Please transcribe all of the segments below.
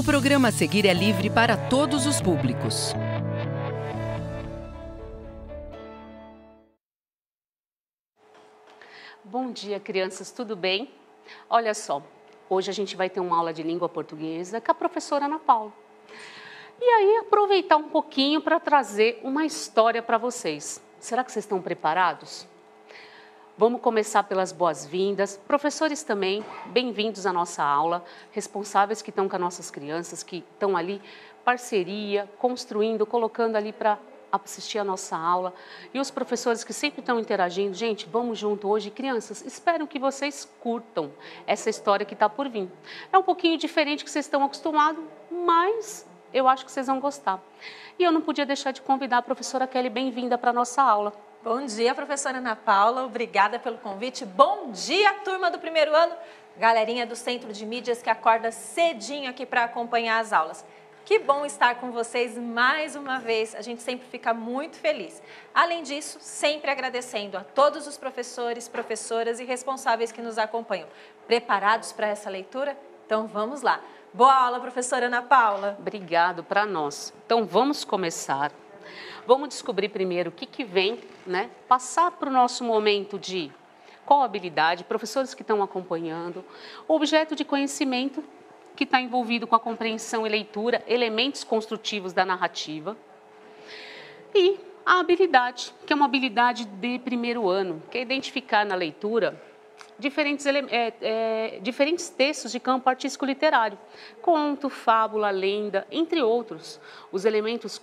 O programa a seguir é livre para todos os públicos. Bom dia, crianças, tudo bem? Olha só, hoje a gente vai ter uma aula de língua portuguesa com a professora Ana Paula. E aí, aproveitar um pouquinho para trazer uma história para vocês. Será que vocês estão preparados? Vamos começar pelas boas-vindas. Professores também, bem-vindos à nossa aula. Responsáveis que estão com as nossas crianças, que estão ali, parceria, construindo, colocando ali para assistir a nossa aula. E os professores que sempre estão interagindo. Gente, vamos junto hoje. Crianças, espero que vocês curtam essa história que está por vir. É um pouquinho diferente que vocês estão acostumados, mas eu acho que vocês vão gostar. E eu não podia deixar de convidar a professora Kelly, bem-vinda para a nossa aula. Bom dia, professora Ana Paula, obrigada pelo convite. Bom dia, turma do primeiro ano, galerinha do Centro de Mídias que acorda cedinho aqui para acompanhar as aulas. Que bom estar com vocês mais uma vez, a gente sempre fica muito feliz. Além disso, sempre agradecendo a todos os professores, professoras e responsáveis que nos acompanham. Preparados para essa leitura? Então vamos lá. Boa aula, professora Ana Paula. Obrigado para nós. Então vamos começar. Vamos descobrir primeiro o que vem, né? Passar para o nosso momento de qual habilidade, professores que estão acompanhando, objeto de conhecimento que está envolvido com a compreensão e leitura, elementos construtivos da narrativa e a habilidade, que é uma habilidade de primeiro ano, que é identificar na leitura diferentes textos de campo artístico literário, conto, fábula, lenda, entre outros, os elementos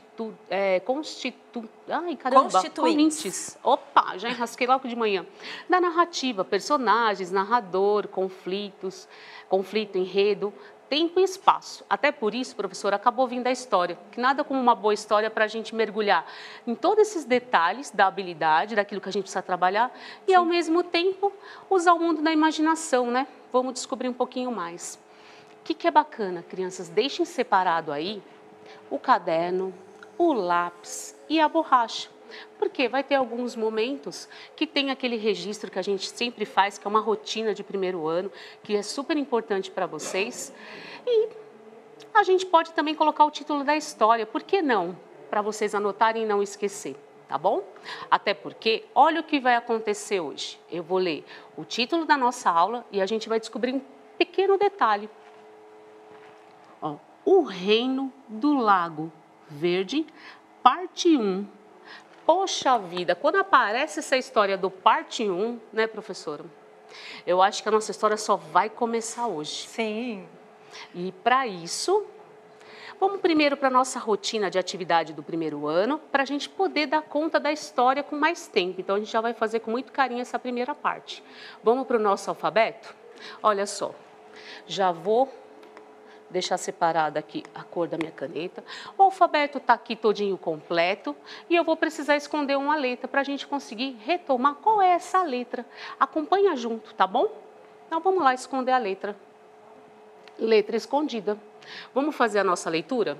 constituintes. Opa, já enrasquei logo de manhã. Da narrativa, personagens, narrador, conflito, enredo, tempo e espaço. Até por isso, professora, acabou vindo a história, que nada como uma boa história para a gente mergulhar em todos esses detalhes da habilidade, daquilo que a gente precisa trabalhar e, ao mesmo tempo, usar o mundo da imaginação, né? Vamos descobrir um pouquinho mais. O que é bacana, crianças? Deixem separado aí o caderno, o lápis e a borracha. Porque vai ter alguns momentos que tem aquele registro que a gente sempre faz, que é uma rotina de primeiro ano, que é super importante para vocês. E a gente pode também colocar o título da história, por que não? Para vocês anotarem e não esquecer, tá bom? Até porque, olha o que vai acontecer hoje. Eu vou ler o título da nossa aula e a gente vai descobrir um pequeno detalhe. Ó, O Reino do Lago Verde, parte 1. Poxa vida, quando aparece essa história do parte 1, né, professora? Eu acho que a nossa história só vai começar hoje. Sim. E para isso, vamos primeiro para a nossa rotina de atividade do primeiro ano, para a gente poder dar conta da história com mais tempo. Então, a gente já vai fazer com muito carinho essa primeira parte. Vamos para o nosso alfabeto? Olha só, já vou deixar separada aqui a cor da minha caneta. O alfabeto está aqui todinho completo e eu vou precisar esconder uma letra para a gente conseguir retomar qual é essa letra. Acompanha junto, tá bom? Então, vamos lá esconder a letra. Letra escondida. Vamos fazer a nossa leitura?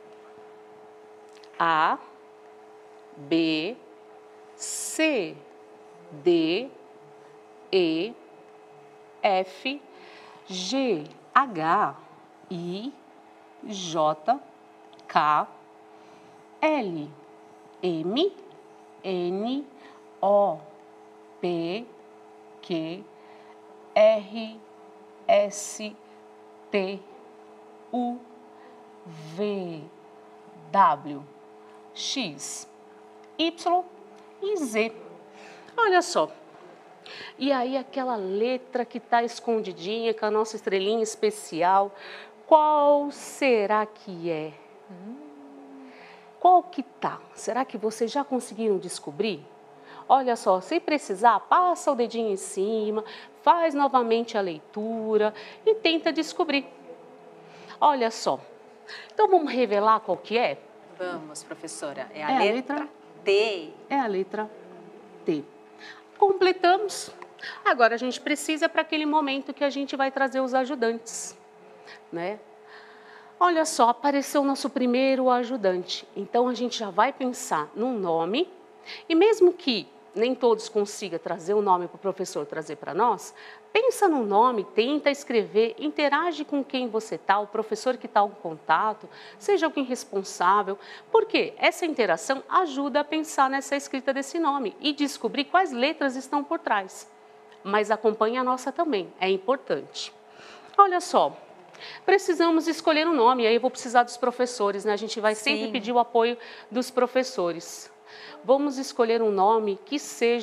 A, B, C, D, E, F, G, H, I, J, K, L, M, N, O, P, Q, R, S, T, U, V, W, X, Y e Z. Olha só. E aí aquela letra que está escondidinha, com a nossa estrelinha especial, qual será que é? Qual que tá? Será que vocês já conseguiram descobrir? Olha só, se precisar, passa o dedinho em cima, faz novamente a leitura e tenta descobrir. Olha só. Então vamos revelar qual que é? Vamos, professora. É a letra T. É a letra T. Completamos. Agora a gente precisa para aquele momento que a gente vai trazer os ajudantes, né? Olha só, apareceu o nosso primeiro ajudante. Então a gente já vai pensar num nome e mesmo que nem todos consigam trazer o nome para o professor trazer para nós, pensa no nome, tenta escrever, interage com quem você está, o professor que está em contato, seja alguém responsável, porque essa interação ajuda a pensar nessa escrita desse nome e descobrir quais letras estão por trás. Mas acompanhe a nossa também, é importante. Olha só, precisamos escolher um nome, aí eu vou precisar dos professores, né? A gente vai sempre pedir o apoio dos professores. Vamos escolher um nome que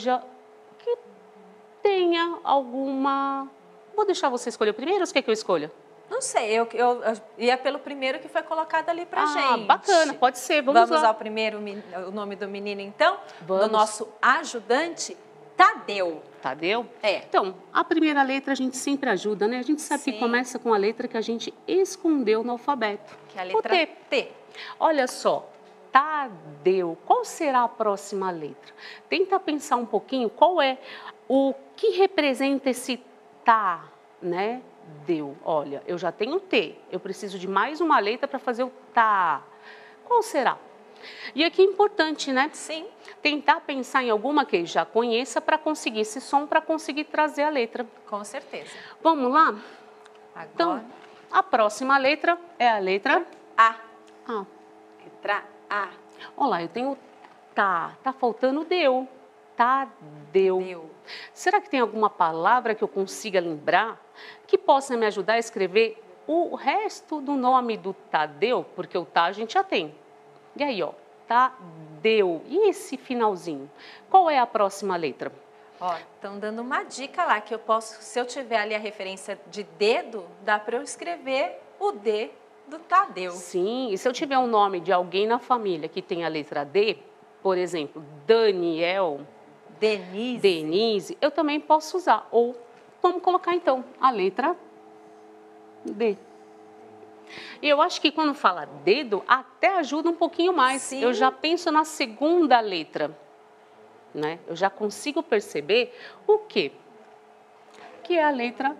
tenha alguma... Vou deixar você escolher o primeiro ou você quer que eu escolha? Não sei, eu ia pelo primeiro que foi colocado ali pra gente. Bacana, pode ser, vamos lá. Vamos ao primeiro, o nome do menino então? Vamos. Do nosso ajudante, Tadeu. Tadeu? É. Então, a primeira letra a gente sempre ajuda, né? A gente sabe que começa com a letra que a gente escondeu no alfabeto. Que é a letra T. Olha só, Tadeu. Qual será a próxima letra? Tenta pensar um pouquinho qual é o que representa esse tá, né? Deu. Olha, eu já tenho T. Eu preciso de mais uma letra para fazer o tá. Qual será? E aqui é importante, né? Sim. Tentar pensar em alguma que já conheça para conseguir esse som, para conseguir trazer a letra. Com certeza. Vamos lá? Agora. Então, a próxima letra é a letra A. A. Letra A. Olha lá, eu tenho tá. Tá faltando deu. Tadeu. Deu. Será que tem alguma palavra que eu consiga lembrar que possa me ajudar a escrever o resto do nome do Tadeu? Porque o tá a gente já tem. E aí, ó, Tadeu. E esse finalzinho? Qual é a próxima letra? Ó, estão dando uma dica lá que eu posso, se eu tiver ali a referência de dedo, dá para eu escrever o D do Tadeu. Sim, e se eu tiver um nome de alguém na família que tem a letra D, por exemplo, Daniel, Denise, eu também posso usar. Ou vamos colocar então a letra D. E eu acho que quando fala dedo, até ajuda um pouquinho mais. Sim. Eu já penso na segunda letra, né? Eu já consigo perceber o quê? Que é a letra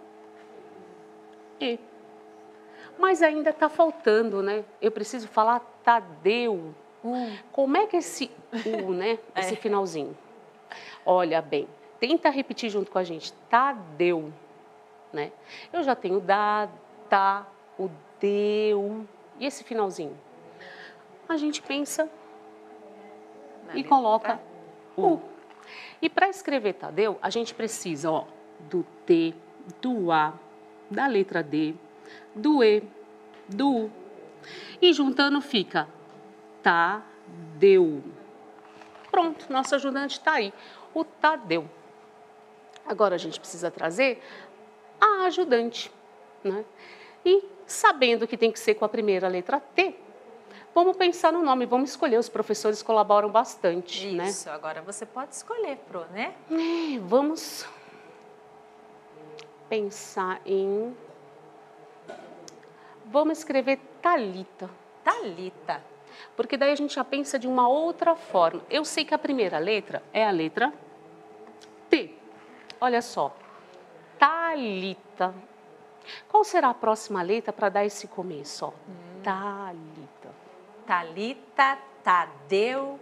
E. Mas ainda está faltando, né? Eu preciso falar Tadeu. Como é que esse U, né? Esse finalzinho. Olha bem, tenta repetir junto com a gente. Tadeu, né? Eu já tenho da, tá, o deu. E esse finalzinho? A gente pensa e coloca U. E para escrever Tadeu, a gente precisa, ó, do T, do A, da letra D, do E, do U. E juntando fica Tadeu. Pronto, nosso ajudante está aí, o Tadeu. Agora a gente precisa trazer a ajudante, né? E sabendo que tem que ser com a primeira letra T, vamos pensar no nome, vamos escolher. Os professores colaboram bastante, né? Isso, agora você pode escolher, Pro, né? Vamos pensar em... Vamos escrever Thalita. Thalita. Porque daí a gente já pensa de uma outra forma. Eu sei que a primeira letra é a letra T. Olha só. Thalita. Qual será a próxima letra para dar esse começo? Ó? Thalita. Thalita, Tadeu.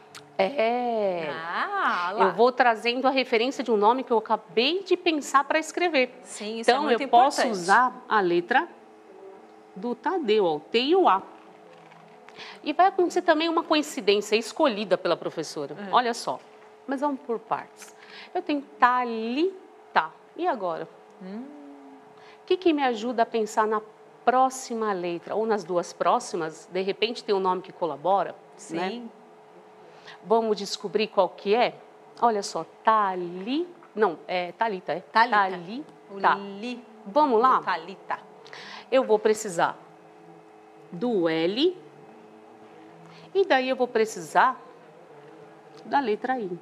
Lá. Eu vou trazendo a referência de um nome que eu acabei de pensar para escrever. Sim, isso então, é muito eu importante. posso usar a letra do Tadeu, ó, o T e o A. E vai acontecer também uma coincidência escolhida pela professora. Olha só, mas vamos por partes. Eu tenho Thalita. E agora? O que me ajuda a pensar na próxima letra? Ou nas duas próximas? De repente tem um nome que colabora? Sim. Né? Vamos descobrir qual que é? Olha só, Não, é Thalita, é? Thalita. Thalita. Vamos lá? Thalita. Eu vou precisar do L. E daí eu vou precisar da letra I.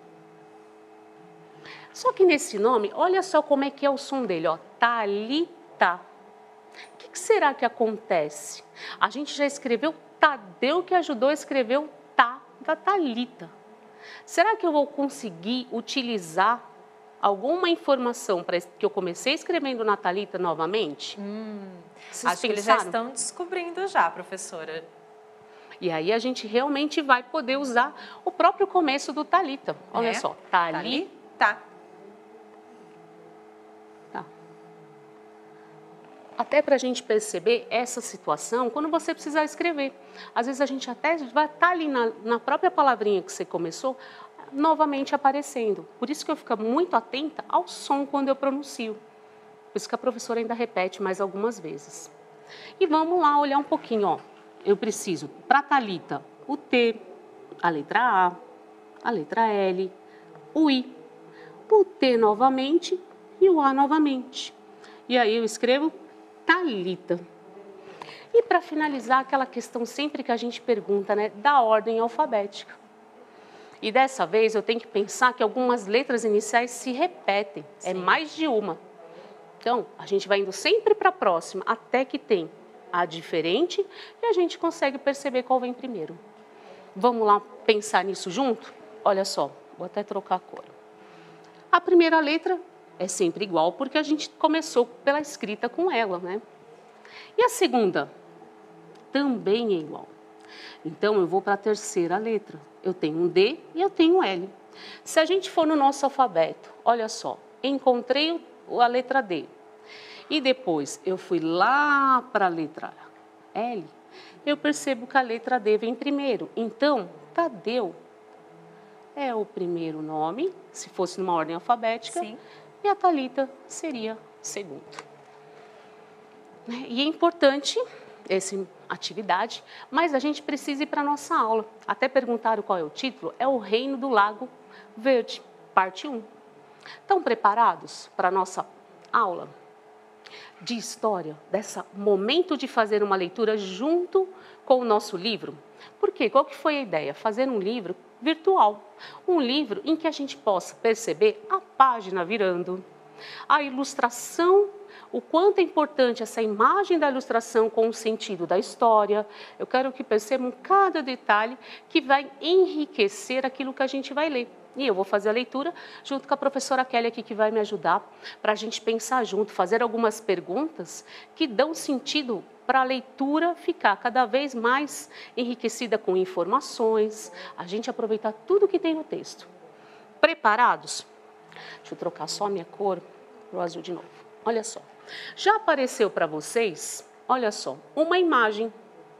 Só que nesse nome, olha só como é que é o som dele, ó. Thalita. O que será que acontece? A gente já escreveu Tadeu, que ajudou a escrever o tá da Thalita. Será que eu vou conseguir utilizar alguma informação que eu comecei escrevendo na Thalita novamente? Acho que eles já estão descobrindo já, professora. E aí a gente realmente vai poder usar o próprio começo do Thalita. Olha só, Thalita. Tá. Até para a gente perceber essa situação quando você precisar escrever. Às vezes a gente até vai estar ali na própria palavrinha que você começou, novamente aparecendo. Por isso que eu fico muito atenta ao som quando eu pronuncio. Por isso que a professora ainda repete mais algumas vezes. E vamos lá olhar um pouquinho, ó. Eu preciso, para Thalita, o T, a letra a letra L, o I, o T novamente e o A novamente. E aí eu escrevo Thalita. E para finalizar, aquela questão sempre que a gente pergunta, né, da ordem alfabética. E dessa vez eu tenho que pensar que algumas letras iniciais se repetem, é mais de uma. Então, a gente vai indo sempre para a próxima, até que tem a diferente e a gente consegue perceber qual vem primeiro. Vamos lá pensar nisso junto? Olha só, vou até trocar a cor. A primeira letra é sempre igual, porque a gente começou pela escrita com ela, né? E a segunda? Também é igual. Então, eu vou para a terceira letra. Eu tenho um D e eu tenho um L. Se a gente for no nosso alfabeto, olha só, encontrei a letra D. E depois eu fui lá para a letra L, eu percebo que a letra D vem primeiro. Então, Tadeu é o primeiro nome, se fosse numa ordem alfabética. Sim. E a Thalita seria segundo. E é importante essa atividade, mas a gente precisa ir para a nossa aula. Até perguntaram qual é o título, é o Reino do Lago Verde, parte 1. Estão preparados para a nossa aula de história, desse momento de fazer uma leitura junto com o nosso livro? Por quê? Qual que foi a ideia? Fazer um livro virtual, um livro em que a gente possa perceber a página virando, a ilustração, o quanto é importante essa imagem da ilustração com o sentido da história. Eu quero que percebam cada detalhe que vai enriquecer aquilo que a gente vai ler. E eu vou fazer a leitura junto com a professora Kelly aqui, que vai me ajudar para a gente pensar junto, fazer algumas perguntas que dão sentido para a leitura ficar cada vez mais enriquecida com informações, a gente aproveitar tudo que tem no texto. Preparados? Deixa eu trocar só a minha cor para o azul de novo. Olha só. Já apareceu para vocês, olha só, uma imagem.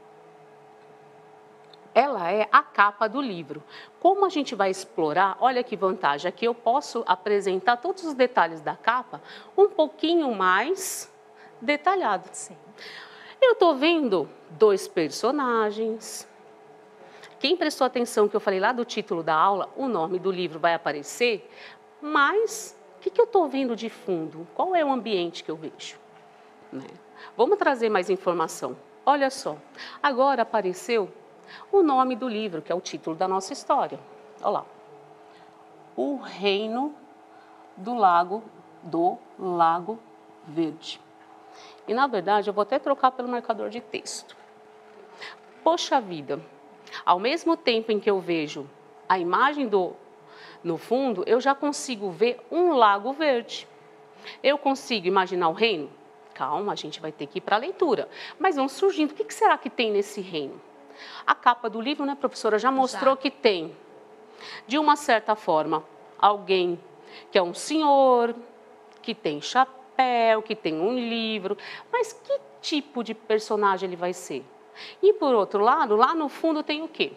Ela é a capa do livro. Como a gente vai explorar, olha que vantagem, aqui eu posso apresentar todos os detalhes da capa um pouquinho mais detalhado. Sim. Eu estou vendo dois personagens. Quem prestou atenção que eu falei lá do título da aula, o nome do livro vai aparecer, mas o que eu estou vendo de fundo? Qual é o ambiente que eu vejo? Né? Vamos trazer mais informação. Olha só, agora apareceu o nome do livro, que é o título da nossa história. Olha lá. O Reino do Lago Verde. E, na verdade, eu vou até trocar pelo marcador de texto. Poxa vida, ao mesmo tempo em que eu vejo a imagem no fundo, eu já consigo ver um lago verde. Eu consigo imaginar o reino? Calma, a gente vai ter que ir para a leitura. Mas vão surgindo, o que será que tem nesse reino? A capa do livro, né, professora, já mostrou que tem, de uma certa forma, alguém que é um senhor, que tem chapéu, que tem um livro, mas que tipo de personagem ele vai ser? E por outro lado, lá no fundo tem o quê?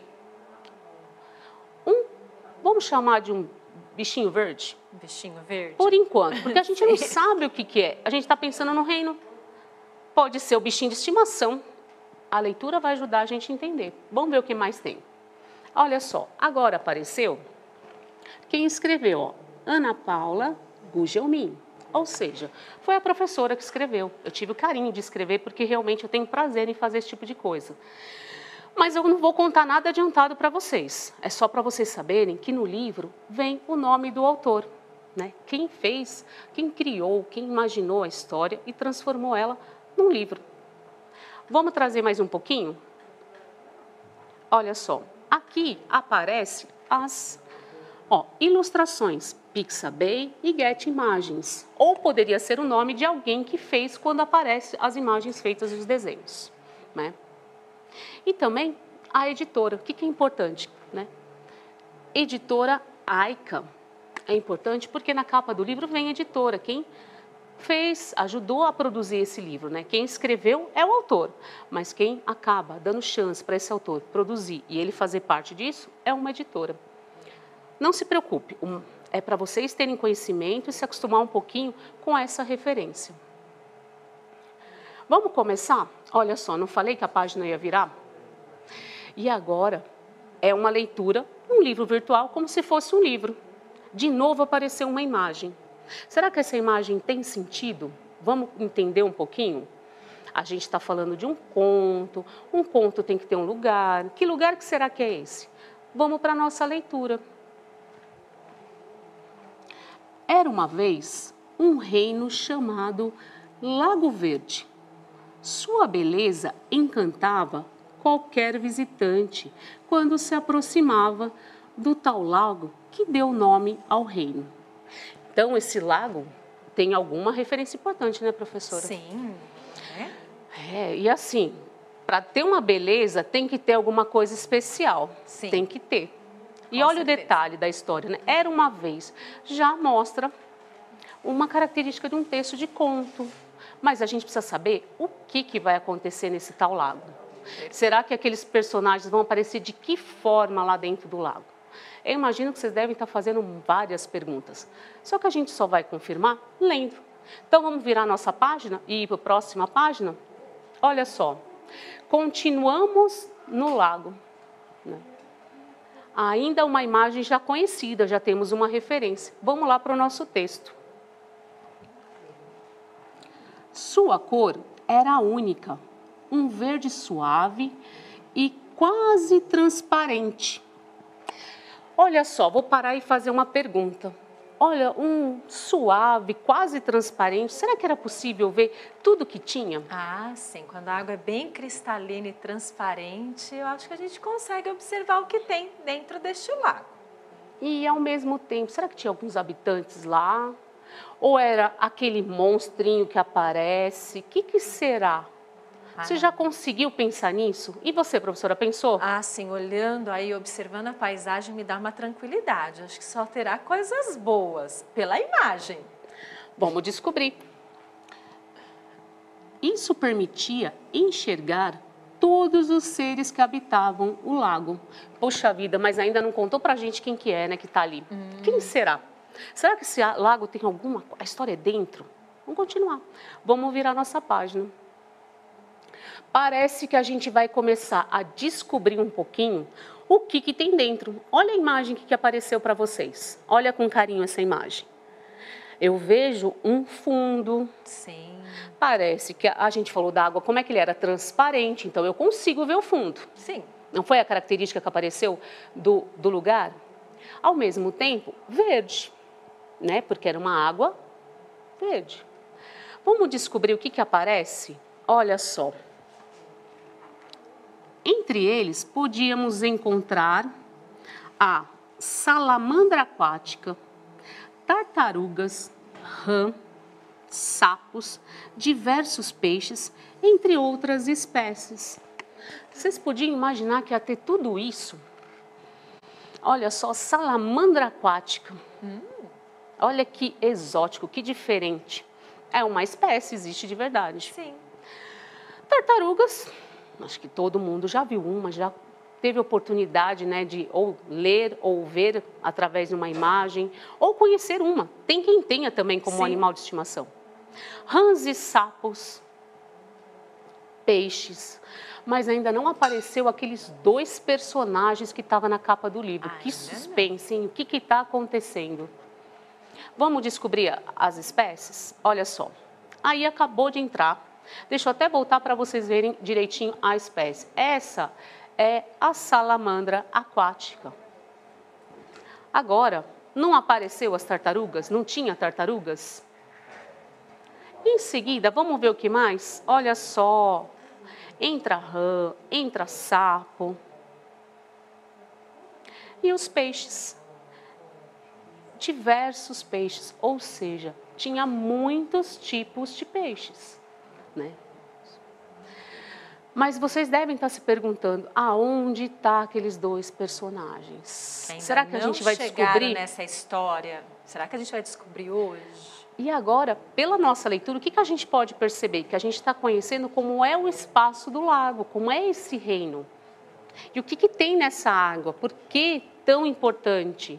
Vamos chamar de um bichinho verde? Bichinho verde? Por enquanto, porque a gente não sabe o que é. A gente está pensando no reino. Pode ser o bichinho de estimação. A leitura vai ajudar a gente a entender. Vamos ver o que mais tem. Olha só, agora apareceu quem escreveu, ó, Ana Paula Gugelmin. Ou seja, foi a professora que escreveu. Eu tive o carinho de escrever porque realmente eu tenho prazer em fazer esse tipo de coisa. Mas eu não vou contar nada adiantado para vocês. É só para vocês saberem que no livro vem o nome do autor, né? Quem fez, quem criou, quem imaginou a história e transformou ela num livro. Vamos trazer mais um pouquinho? Olha só, aqui aparece as ilustrações Pixabay e Get Imagens. Ou poderia ser o nome de alguém que fez quando aparecem as imagens feitas e os desenhos, né? E também a editora. O que é importante, né? Editora Aika. É importante porque na capa do livro vem editora, quem ajudou a produzir esse livro, né? Quem escreveu é o autor, mas quem acaba dando chance para esse autor produzir e ele fazer parte disso é uma editora. Não se preocupe, é para vocês terem conhecimento e se acostumar um pouquinho com essa referência. Vamos começar? Olha só, não falei que a página ia virar? E agora é uma leitura, um livro virtual, como se fosse um livro. De novo apareceu uma imagem. Será que essa imagem tem sentido? Vamos entender um pouquinho? A gente está falando de um conto tem que ter um lugar. Que lugar que será que é esse? Vamos para a nossa leitura. Era uma vez um reino chamado Lago Verde. Sua beleza encantava qualquer visitante quando se aproximava do tal lago que deu nome ao reino. Então, esse lago tem alguma referência importante, né, professora? Sim. E assim, para ter uma beleza, tem que ter alguma coisa especial. Sim. Tem que ter. E Com olha certeza. o detalhe da história, né? Era uma vez. Já mostra uma característica de um texto de conto. Mas a gente precisa saber o que vai acontecer nesse tal lago. Será que aqueles personagens vão aparecer de que forma lá dentro do lago? Eu imagino que vocês devem estar fazendo várias perguntas. Só que a gente só vai confirmar lendo. Então, vamos virar nossa página e ir para a próxima página? Olha só. Continuamos no lago. Ainda uma imagem já conhecida, já temos uma referência. Vamos lá para o nosso texto. Sua cor era única, um verde suave e quase transparente. Olha só, vou parar e fazer uma pergunta. Olha, um suave, quase transparente, será que era possível ver tudo que tinha? Ah, sim. Quando a água é bem cristalina e transparente, eu acho que a gente consegue observar o que tem dentro deste lago. E, ao mesmo tempo, será que tinha alguns habitantes lá? Ou era aquele monstrinho que aparece? O que será? Você já conseguiu pensar nisso? E você, professora, pensou? Ah, sim. Olhando aí, observando a paisagem, me dá uma tranquilidade. Acho que só terá coisas boas pela imagem. Vamos descobrir. Isso permitia enxergar todos os seres que habitavam o lago. Poxa vida, mas ainda não contou pra gente quem que é, né, que tá ali. Quem será? Será que esse lago tem alguma... A história é dentro? Vamos continuar. Vamos virar nossa página. Parece que a gente vai começar a descobrir um pouquinho o que tem dentro. Olha a imagem que apareceu para vocês. Olha com carinho essa imagem. Eu vejo um fundo. Sim. Parece que a gente falou da água, como é que ele era? Transparente, então eu consigo ver o fundo. Sim. Não foi a característica que apareceu do lugar? Ao mesmo tempo, verde, né? Porque era uma água verde. Vamos descobrir o que aparece? Olha só. Entre eles, podíamos encontrar a salamandra aquática, tartarugas, rã, sapos, diversos peixes, entre outras espécies. Vocês podiam imaginar que ia ter tudo isso? Olha só, salamandra aquática. Olha que exótico, que diferente. É uma espécie, existe de verdade. Sim. Tartarugas, acho que todo mundo já viu uma, já teve oportunidade, né, de ou ler ou ver através de uma imagem, ou conhecer uma. Tem quem tenha também como Sim. animal de estimação. Rãs e sapos, peixes, mas ainda não apareceu aqueles dois personagens que estavam na capa do livro. Que suspense, hein? O que está acontecendo? Vamos descobrir as espécies? Olha só, aí acabou de entrar. Deixa eu até voltar para vocês verem direitinho a espécie. Essa é a salamandra aquática. Agora, não apareceu as tartarugas? Não tinha tartarugas? Em seguida, vamos ver o que mais? Olha só, entra rã, entra sapo. E os peixes. Diversos peixes, ou seja, tinha muitos tipos de peixes, né? Mas vocês devem estar se perguntando, aonde estão aqueles dois personagens? Será que a gente vai descobrir nessa história? Será que a gente vai descobrir hoje? E agora, pela nossa leitura, o que a gente pode perceber? Que a gente está conhecendo como é o espaço do lago, como é esse reino. E o que tem nessa água? Por que tão importante?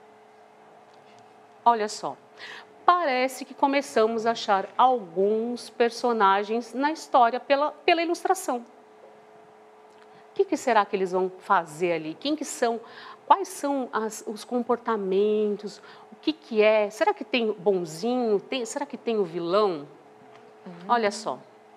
Olha só, parece que começamos a achar alguns personagens na história pela ilustração. O que será que eles vão fazer ali? Quais são os comportamentos? O que é? Será que tem bonzinho? Será que tem o vilão? Olha só.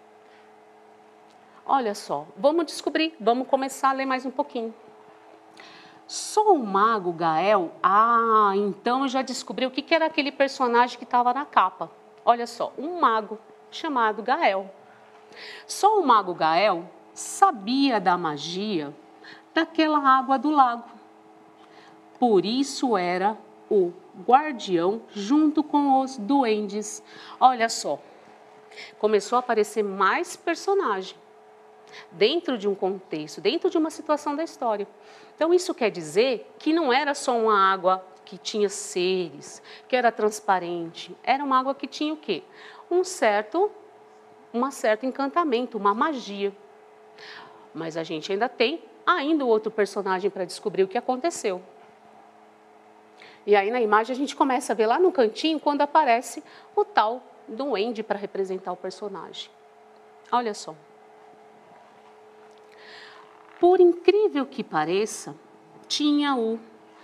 Olha só, vamos descobrir, vamos começar a ler mais um pouquinho. Só o mago Gael? Então eu já descobri o que era aquele personagem que estava na capa. Olha só, um mago chamado Gael. Só o mago Gael sabia da magia daquela água do lago. Por isso era o guardião junto com os duendes. Olha só, começou a aparecer mais personagem dentro de um contexto, dentro de uma situação da história. Então isso quer dizer que não era só uma água que tinha seres, que era transparente, era uma água que tinha o quê? Um certo encantamento, uma magia. Mas a gente ainda tem o outro personagem para descobrir o que aconteceu. E aí na imagem a gente começa a ver lá no cantinho quando aparece o tal duende para representar o personagem. Olha só. Por incrível que pareça, tinha o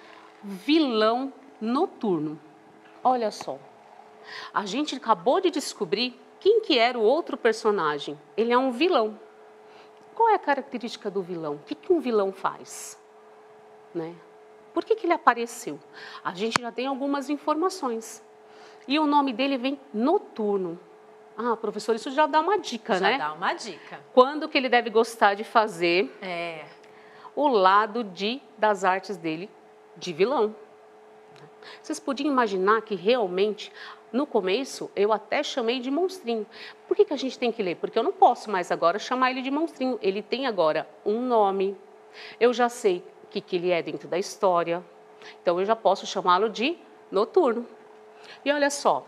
vilão noturno. Olha só. A gente acabou de descobrir quem que era o outro personagem. Ele é um vilão. Qual é a característica do vilão? O que um vilão faz? Né? Por que ele apareceu? A gente já tem algumas informações. E o nome dele vem Noturno. Professor, isso já dá uma dica, né? Já dá uma dica. Quando que ele deve gostar de fazer o lado das artes dele de vilão. Vocês podiam imaginar que realmente, no começo, eu até chamei de monstrinho. Por que a gente tem que ler? Porque eu não posso mais agora chamar ele de monstrinho. Ele tem agora um nome. Eu já sei o que ele é dentro da história. Então, eu já posso chamá-lo de Noturno. E olha só.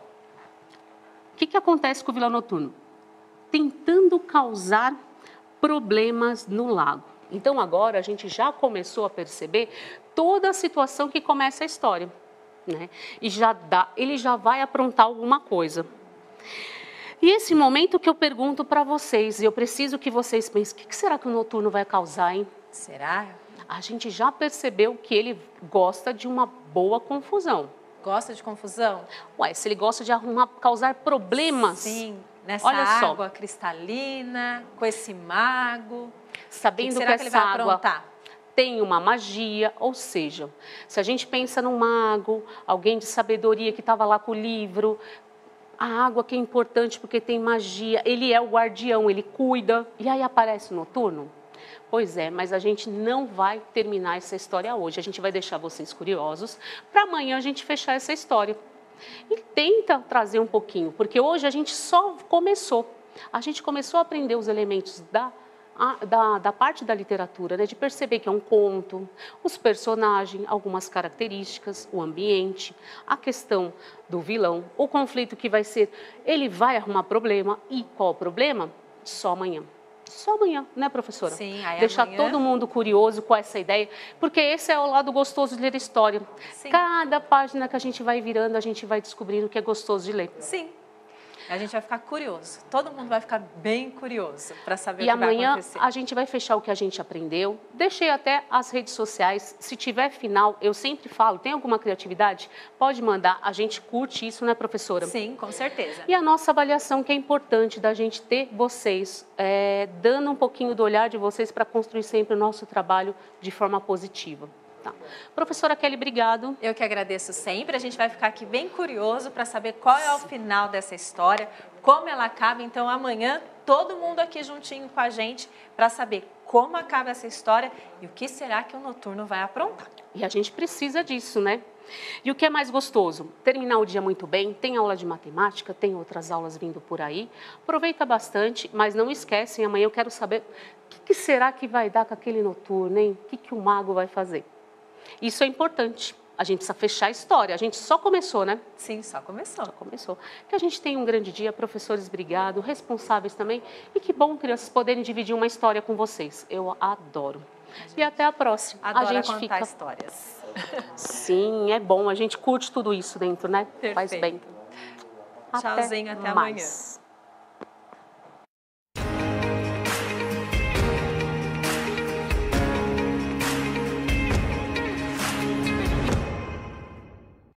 O que acontece com o vilão noturno? Tentando causar problemas no lago. Então, agora a gente já começou a perceber toda a situação que começa a história. Né? E ele já vai aprontar alguma coisa. E esse momento que eu pergunto para vocês, e eu preciso que vocês pensem, o que será que o noturno vai causar, hein? Será? A gente já percebeu que ele gosta de uma boa confusão. Gosta de confusão? Se ele gosta de causar problemas. Sim, nessa água cristalina, com esse mago. Sabendo que essa água tem uma magia, ou seja, se a gente pensa num mago, alguém de sabedoria que estava lá com o livro, a água que é importante porque tem magia, ele é o guardião, ele cuida, e aí aparece o noturno? Pois é, mas a gente não vai terminar essa história hoje. A gente vai deixar vocês curiosos para amanhã a gente fechar essa história. E tenta trazer um pouquinho, porque hoje a gente só começou. A gente começou a aprender os elementos da parte da literatura, né? De perceber que é um conto, os personagens, algumas características, o ambiente, a questão do vilão, o conflito que vai ser, ele vai arrumar problema e qual o problema? Só amanhã. Só amanhã, né, professora? Sim, aí deixar amanhã... todo mundo curioso com essa ideia, porque esse é o lado gostoso de ler história. Sim. Cada página que a gente vai virando, a gente vai descobrindo o que é gostoso de ler. Sim. A gente vai ficar curioso. Todo mundo vai ficar bem curioso para saber o que vai acontecer. E amanhã a gente vai fechar o que a gente aprendeu. Deixei até as redes sociais. Se tiver final, eu sempre falo, tem alguma criatividade? Pode mandar. A gente curte isso, né, professora? Sim, com certeza. E a nossa avaliação, que é importante da gente ter vocês, dando um pouquinho do olhar de vocês para construir sempre o nosso trabalho de forma positiva. Tá. Professora Kelly, obrigado. Eu que agradeço sempre. A gente vai ficar aqui bem curioso para saber qual é o final dessa história, como ela acaba. Então, amanhã, todo mundo aqui juntinho com a gente para saber como acaba essa história e o que será que o Noturno vai aprontar. E a gente precisa disso, né? E o que é mais gostoso? Terminar o dia muito bem, tem aula de matemática, tem outras aulas vindo por aí. Aproveita bastante, mas não esquecem, amanhã eu quero saber o que será que vai dar com aquele noturno, hein? O que o mago vai fazer? Isso é importante. A gente precisa fechar a história. A gente só começou, né? Sim, só começou. Só começou. Que a gente tenha um grande dia, professores, obrigado, responsáveis também. E que bom, crianças, poderem dividir uma história com vocês. Eu adoro. E até a próxima. Adoro a gente contar fica... histórias. Sim, é bom. A gente curte tudo isso dentro, né? Perfeito. Faz bem. Tchauzinho, até amanhã.